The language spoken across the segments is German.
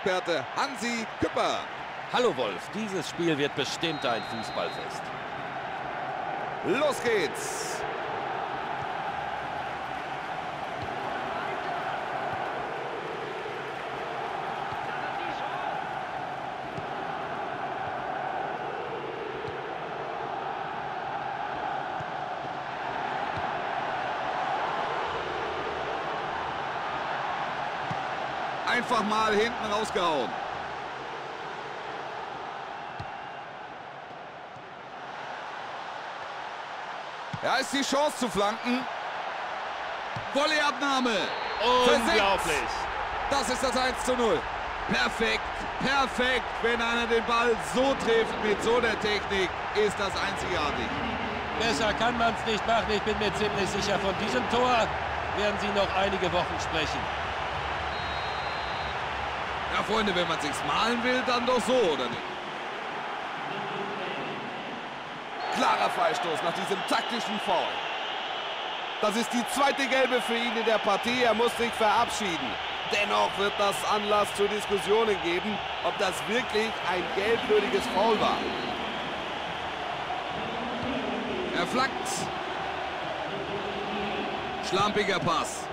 Fußballexperte Hansi Küpper. Hallo Wolf, dieses Spiel wird bestimmt ein Fußballfest. Los geht's. Einfach mal hinten rausgehauen. Ja, ist die Chance zu flanken. Volleyabnahme. Unglaublich. Das ist das 1:0. Perfekt, perfekt. Wenn einer den Ball so trifft mit so einer Technik, ist das einzigartig. Besser kann man es nicht machen. Ich bin mir ziemlich sicher, von diesem Tor werden Sie noch einige Wochen sprechen. Ja, Freunde, wenn man sich's malen will, dann doch so, oder nicht? Klarer Freistoß nach diesem taktischen Foul. Das ist die zweite Gelbe für ihn in der Partie. Er muss sich verabschieden. Dennoch wird das Anlass zu Diskussionen geben, ob das wirklich ein gelbwürdiges Foul war. Er flankt. Schlampiger Pass.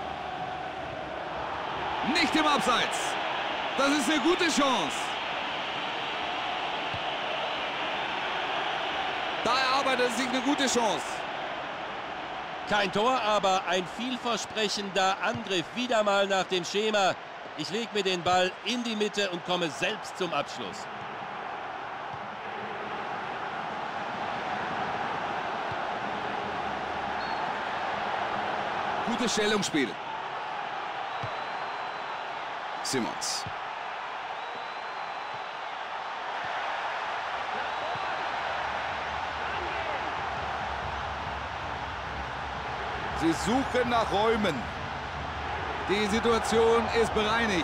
Nicht im Abseits. Das ist eine gute Chance. Da erarbeitet sich eine gute Chance. Kein Tor, aber ein vielversprechender Angriff. Wieder mal nach dem Schema. Ich lege mir den Ball in die Mitte und komme selbst zum Abschluss. Gutes Stellungsspiel. Simons. Sie suchen nach Räumen. Die Situation ist bereinigt.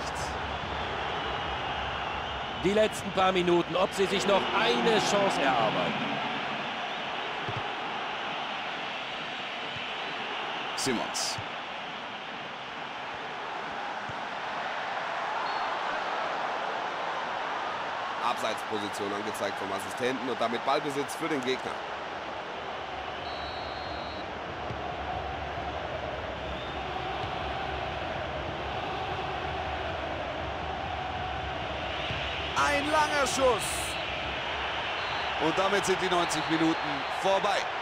Die letzten paar Minuten, ob sie sich noch eine Chance erarbeiten. Simons. Abseitsposition angezeigt vom Assistenten und damit Ballbesitz für den Gegner. Ein langer Schuss. Und damit sind die 90 Minuten vorbei.